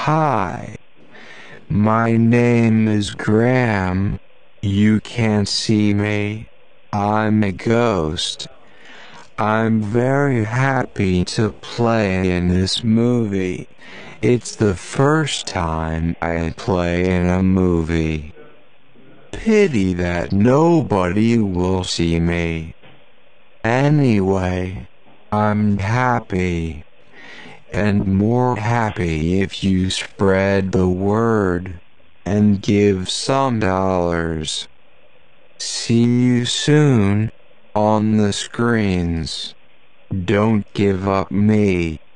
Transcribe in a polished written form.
Hi, my name is Graham. You can't see me. I'm a ghost. I'm very happy to play in this movie. It's the first time I play in a movie. Pity that nobody will see me. Anyway, I'm happy. And more happy if you spread the word and give some dollars. See you soon on the screens. Don't give up me.